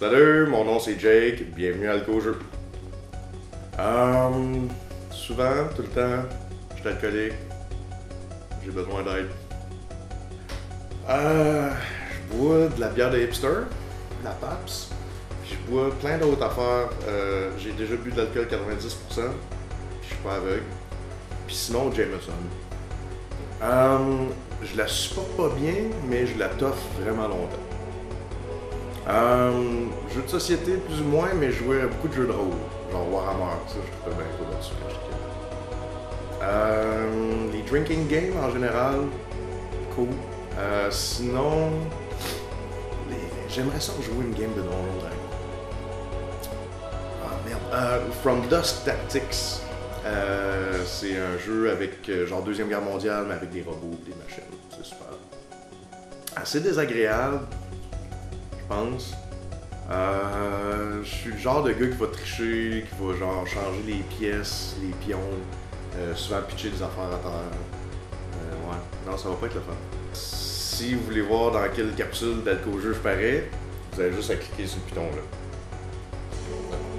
Salut, mon nom c'est Jake, bienvenue à Alco-Jeu. Souvent, tout le temps, je suis alcoolique, j'ai besoin d'aide. Je bois de la bière de hipster, de la PAPS, puis je bois plein d'autres affaires. J'ai déjà bu de l'alcool 90%, puis je suis pas aveugle. Puis sinon, Jameson. Je la supporte pas bien, mais je la toffe vraiment longtemps. Jeux de société plus ou moins, mais je jouais à beaucoup de jeux de rôle, genre Warhammer, ça je trouvais bien cool là-dessus quand j'étais. Les drinking games en général, cool. Sinon, j'aimerais ça jouer une game de Donjon Dragon. Ah merde, From Dusk Tactics. C'est un jeu avec genre Deuxième Guerre mondiale, mais avec des robots et des machines. C'est super. Assez désagréable. Je pense. Je suis le genre de gars qui va tricher, qui va genre changer les pièces, les pions, souvent pitcher des affaires à terre. Ouais, non, ça va pas être le fun. Si vous voulez voir dans quelle capsule d'Alco-Jeu je parais, vous avez juste à cliquer sur le piton là.